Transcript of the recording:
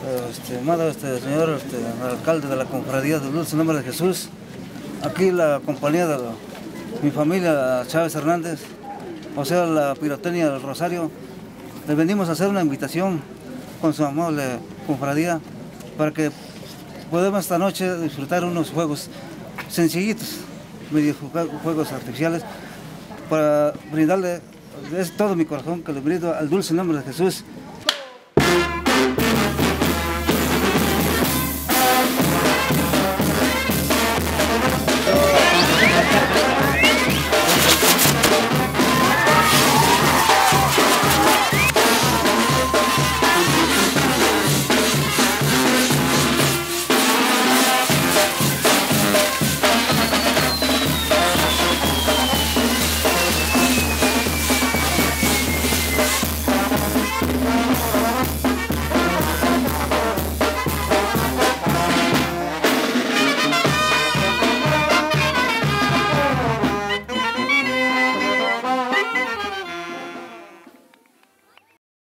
Amado señor alcalde de la Cofradía del Dulce Nombre de Jesús, aquí la compañía de mi familia Chávez Hernández, o sea, la pirotecnia del Rosario, le venimos a hacer una invitación con su amable cofradía para que podamos esta noche disfrutar unos juegos sencillitos, juegos artificiales, para brindarle, es todo mi corazón que le brindo al dulce nombre de Jesús.